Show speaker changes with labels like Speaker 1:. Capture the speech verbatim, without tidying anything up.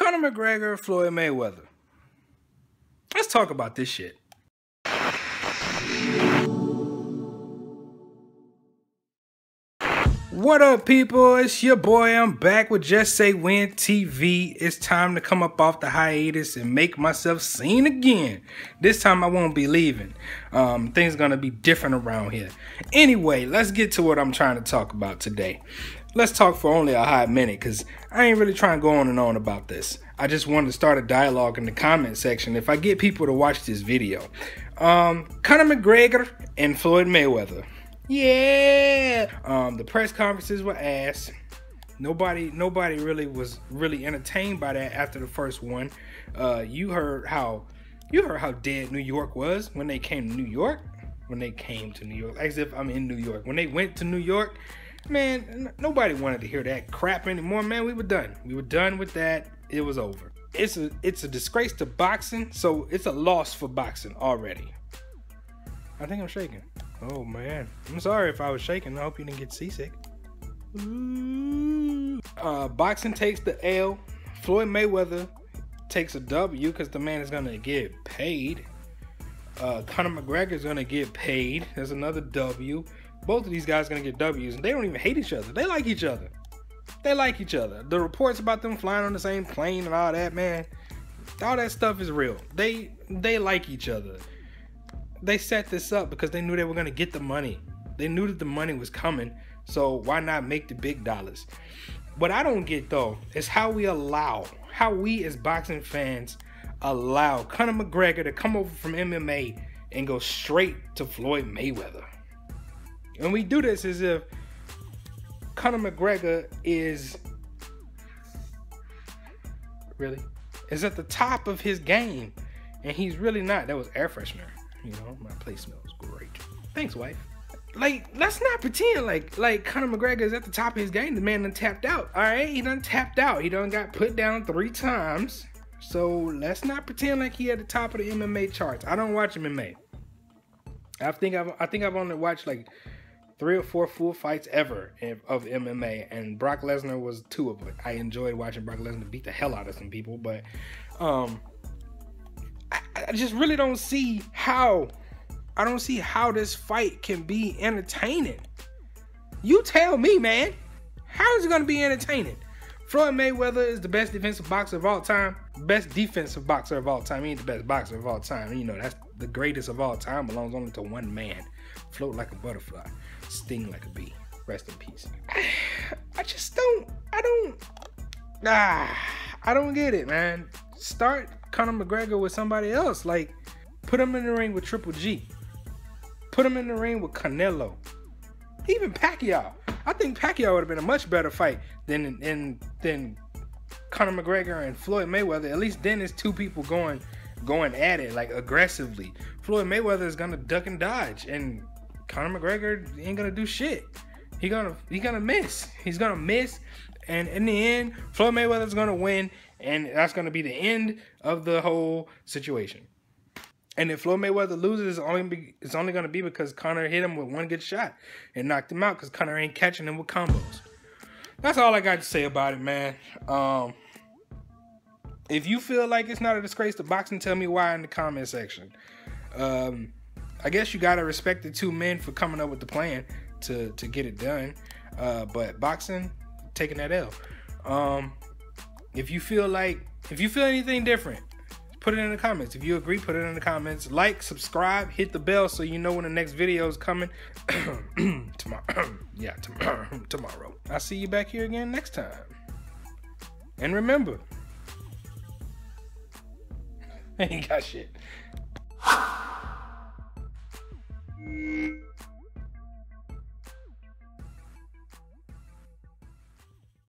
Speaker 1: Conor McGregor, Floyd Mayweather. Let's talk about this shit. What up, people? It's your boy. I'm back with Just Say Win T V. It's time to come up off the hiatus and make myself seen again. This time I won't be leaving. Um, things are gonna be different around here. Anyway, let's get to what I'm trying to talk about today. Let's talk for only a hot minute, because I ain't really trying to go on and on about this. I just wanted to start a dialogue in the comment section if I get people to watch this video. Um, Conor McGregor and Floyd Mayweather. Yeah. Um, the press conferences were ass. Nobody, nobody really was really entertained by that after the first one. Uh, you heard how, you heard how dead New York was when they came to New York. When they came to New York, as if I'm in New York. When they went to New York, man, nobody wanted to hear that crap anymore. Man, we were done. We were done with that. It was over. It's a, it's a disgrace to boxing. So it's a loss for boxing already. I think I'm shaking. Oh man, I'm sorry if I was shaking. I hope you didn't get seasick. Ooh. Uh, boxing takes the L. Floyd Mayweather takes a W because the man is gonna get paid. Uh, Conor McGregor is gonna get paid. There's another W. Both of these guys are gonna get W's, and they don't even hate each other. They like each other. They like each other. The reports about them flying on the same plane and all that, man, all that stuff is real. They they like each other. They set this up because they knew they were going to get the money. They knew that the money was coming, so why not make the big dollars? What I don't get, though, is how we allow, how we as boxing fans allow Conor McGregor to come over from M M A and go straight to Floyd Mayweather. And we do this as if Conor McGregor is, really, is at the top of his game, and he's really not. That was air freshener. You know, my place smells great. Thanks, wife. Like, let's not pretend like like Conor McGregor is at the top of his game. The man done tapped out. All right, he done tapped out. He done got put down three times. So let's not pretend like he at the top of the M M A charts. I don't watch M M A. I think I've I think I've only watched like three or four full fights ever of M M A, and Brock Lesnar was two of it. I enjoyed watching Brock Lesnar beat the hell out of some people, but um. I just really don't see how, I don't see how this fight can be entertaining. You tell me, man. How is it going to be entertaining? Floyd Mayweather is the best defensive boxer of all time. Best defensive boxer of all time. He ain't the best boxer of all time. You know, that's the greatest of all time. Belongs only to one man. Float like a butterfly. Sting like a bee. Rest in peace. I just don't, I don't, ah, I don't get it, man. Start Conor McGregor with somebody else. Like, put him in the ring with Triple G. Put him in the ring with Canelo. Even Pacquiao. I think Pacquiao would have been a much better fight than than than Conor McGregor and Floyd Mayweather. At least then it's two people going going at it, like, aggressively. Floyd Mayweather is gonna duck and dodge, and Conor McGregor ain't gonna do shit. He gonna he gonna miss. He's gonna miss, and in the end, Floyd Mayweather's gonna win. And that's going to be the end of the whole situation. And if Floyd Mayweather loses, it's only, be, it's only going to be because Conor hit him with one good shot and knocked him out because Conor ain't catching him with combos. That's all I got to say about it, man. Um, if you feel like it's not a disgrace to boxing, tell me why in the comment section. Um, I guess you got to respect the two men for coming up with the plan to, to get it done. Uh, but boxing, taking that L. Um... If you feel like, if you feel anything different, put it in the comments. If you agree, put it in the comments. Like, subscribe, hit the bell so you know when the next video is coming. tomorrow. yeah, tomorrow. tomorrow. I'll see you back here again next time. And remember, I ain't got shit.